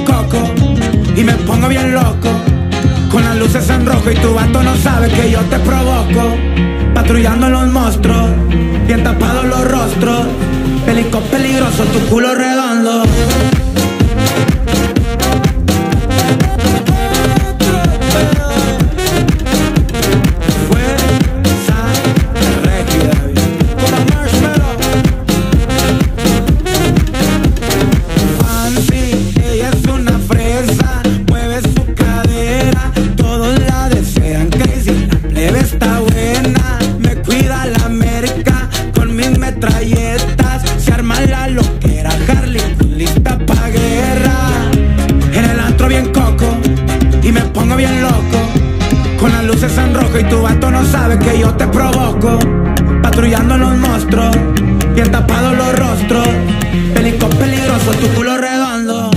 coco y me pongo bien loco, con las luces en rojo y tu vato no sabe que yo te provoco. Patrullando los monstruos, bien tapados los rostros, pelico peligroso, tu culo redondo. Se arma la loquera, Harley lista pa' guerra. En el antro bien coco y me pongo bien loco, con las luces en rojo y tu vato no sabe que yo te provoco. Patrullando los monstruos, bien tapados los rostros, pelico peligroso, tu culo redondo.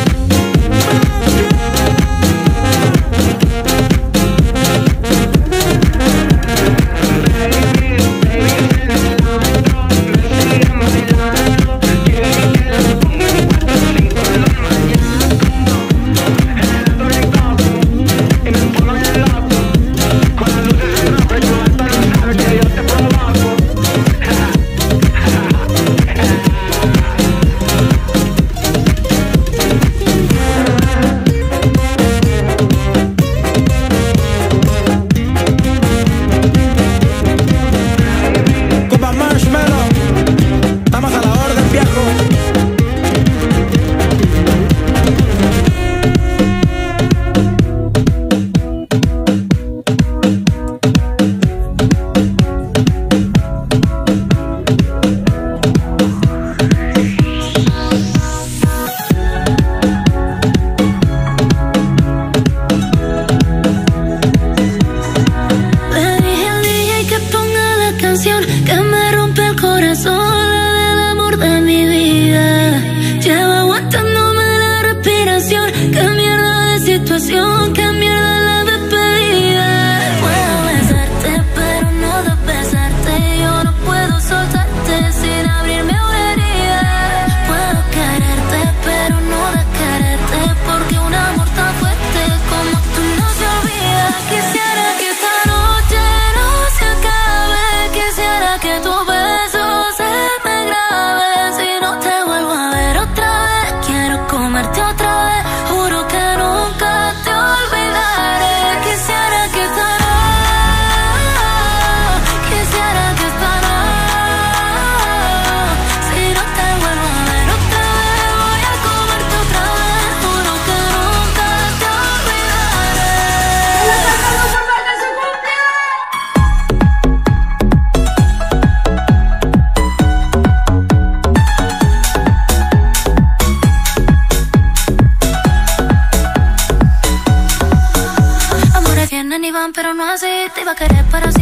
Que me rompe el corazón, la del amor de mi vida. Llevo aguantándome la respiración. Qué mierda de situación, qué mierda la despedida. Puedo besarte, pero no de besarte. Yo no puedo soltarte sin abrirme una herida. Puedo quererte, pero no de quererte, porque un amor tan fuerte como tú no se olvida. Quisiera que esta noche no se acabe. Quisiera que tu beso se me grabe. Si no te vuelvo a ver otra vez, quiero comerte otra vez. Juro que nunca te olvidaré. Quisiera que esta noche, quisiera que esta noche, si no te vuelvo a ver otra vez, voy a comerte otra vez. Juro que nunca te olvidaré. Amores vienen y van, pero no así. Te iba a querer para siempre.